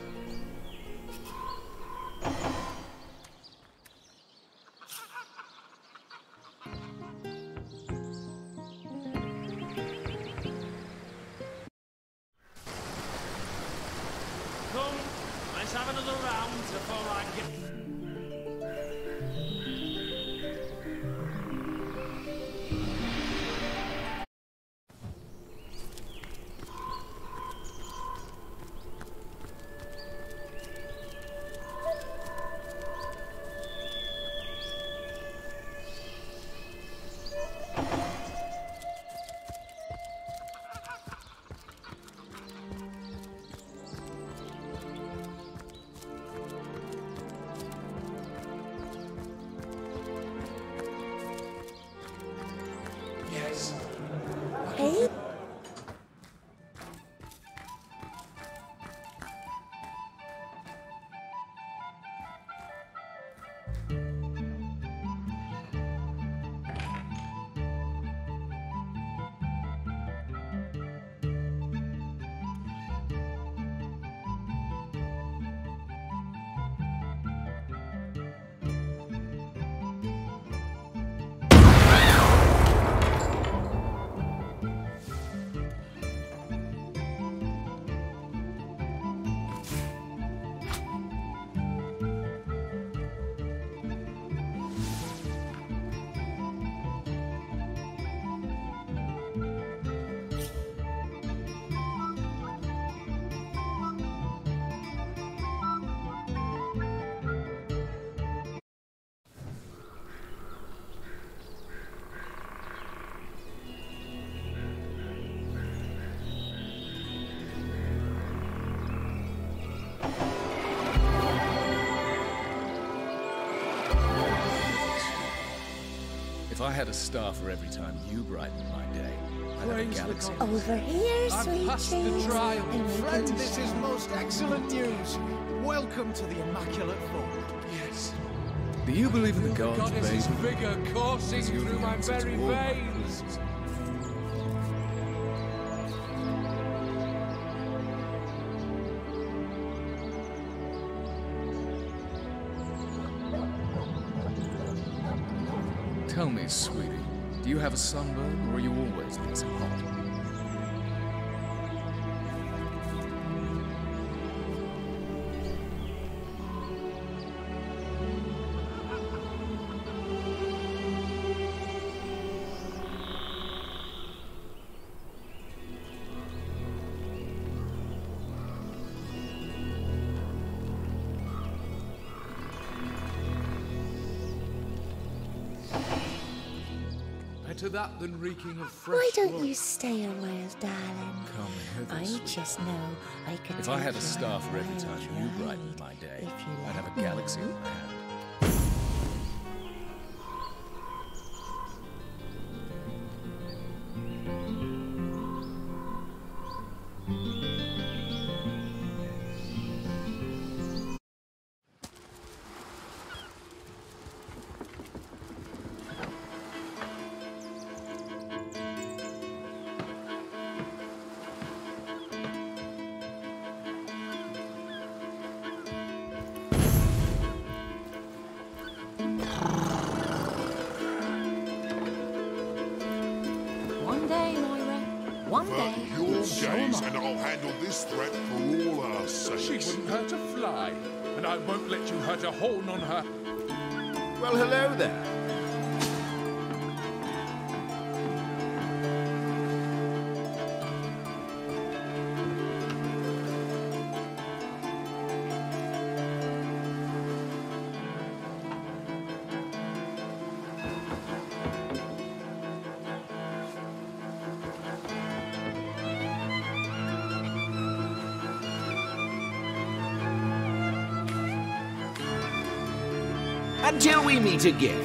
S3: Come, let's have another round before I get...
S13: Hey?
S15: If I had a star for every time you brightened my day, I'd have a galaxy.
S13: Over here, sweet cheese.
S10: Friend, this is most excellent news. Welcome to the Immaculate Fold.
S14: Yes.
S15: Do you believe in the gods,
S14: Goddess's
S15: baby?
S14: vigor coursing through my very veins.
S15: Tell me, sweetie, do you have a sunburn, or are you always this hot?
S14: Better that than reeking of fresh
S13: Why don't
S14: blood.
S13: you stay a while, darling?
S15: Come hither,
S13: I
S15: sweet.
S13: just know I could
S15: If I had a
S13: take you
S15: star
S13: on
S15: for every
S13: wild
S15: time you
S13: ride
S15: brightened my day,
S13: if you
S15: I'd have
S13: let
S15: a galaxy
S13: me.
S15: in my hand.
S16: One day,
S17: your days, and I'll handle this threat for all our sakes.
S14: She wouldn't hurt a fly, and I won't let you hurt a horn on her.
S11: Well, hello there. Until we meet again.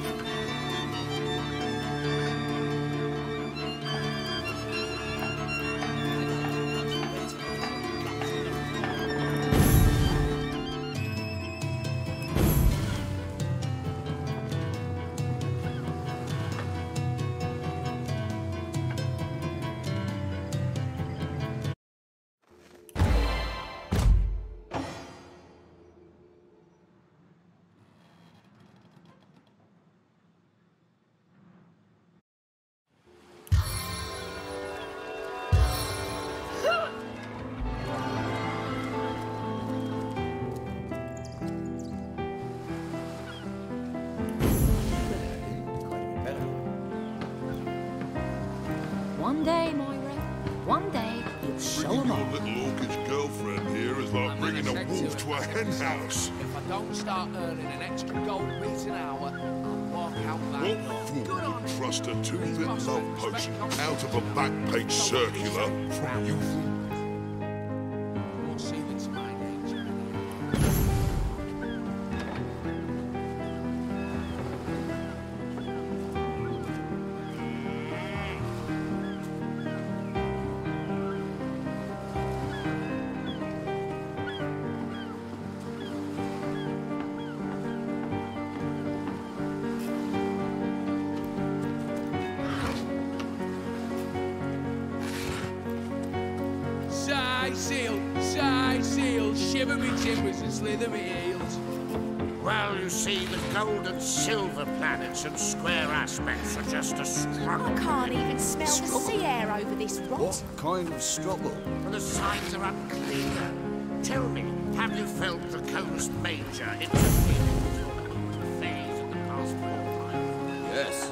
S16: One day, Moira, one day, you'll show
S17: Bringing
S16: them
S17: your
S16: all.
S17: little orcish girlfriend here is like bringing a wolf to a hen house.
S8: If I don't start earning an extra gold piece an hour, I'll walk out that
S17: What
S8: door.
S17: fool would trust a two-bit love potion out of a back-page circular from you?
S8: Won't see that's my nature. Sigh seal, shiver me timbers and slither me heels.
S11: Well, you see, the gold and silver planets and square aspects are just a struggle.
S4: I can't even smell the sea air over this rot.
S10: What kind of struggle?
S11: And the signs are unclear. Tell me, have you felt the Coast Major interfering with your affairs in the past fortnight?
S10: Yes.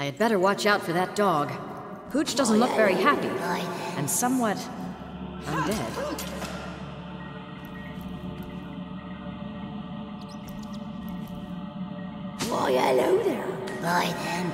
S9: I had better watch out for that dog. Pooch doesn't look very happy, and somewhat undead.
S13: Why, hello there. Right then.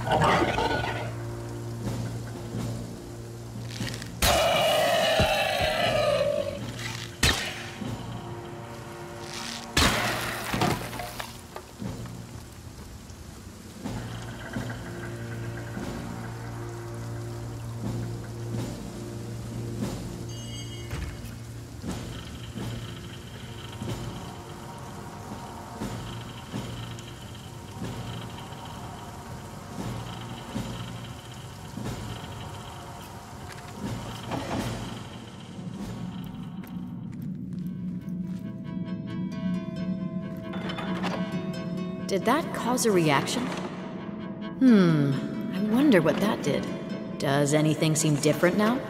S9: Did that cause a reaction? I wonder what that did. Does anything seem different now?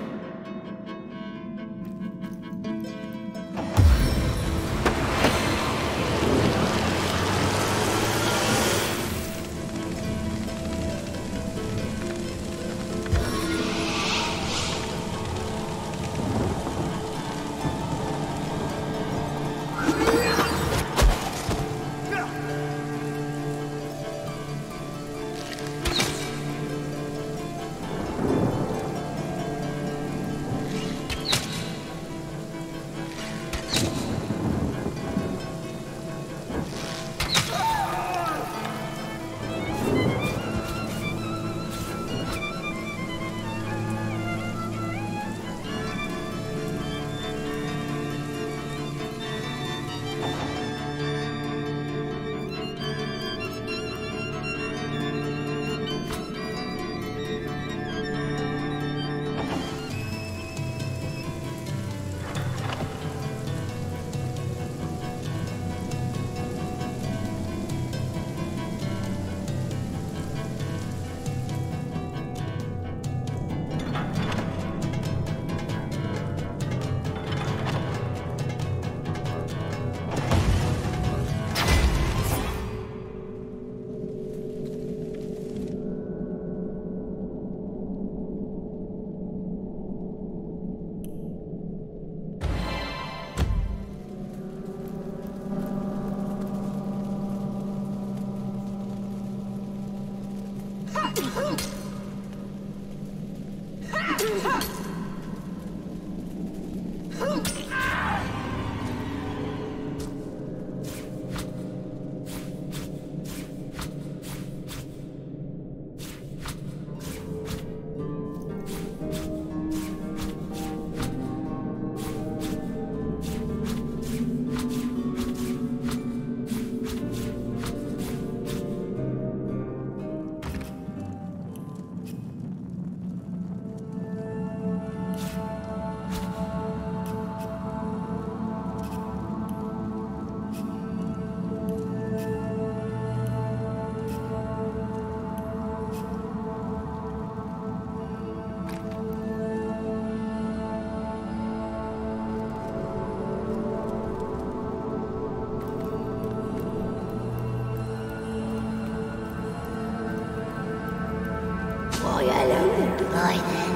S13: Why, hello, goodbye then.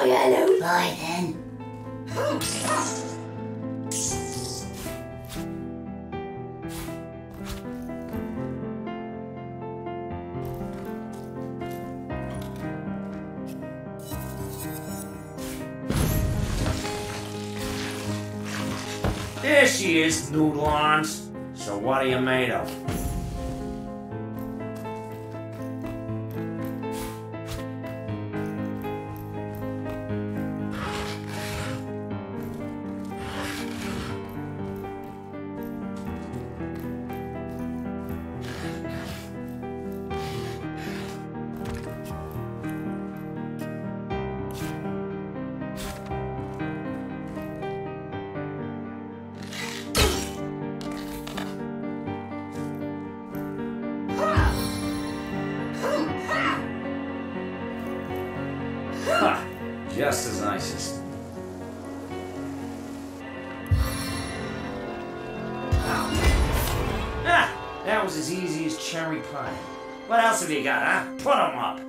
S13: hello, bye then.
S18: There she is, noodle arms. So what are you made of? Just as nice as... Ah, that was as easy as cherry pie. What else have you got, huh? Put 'em up.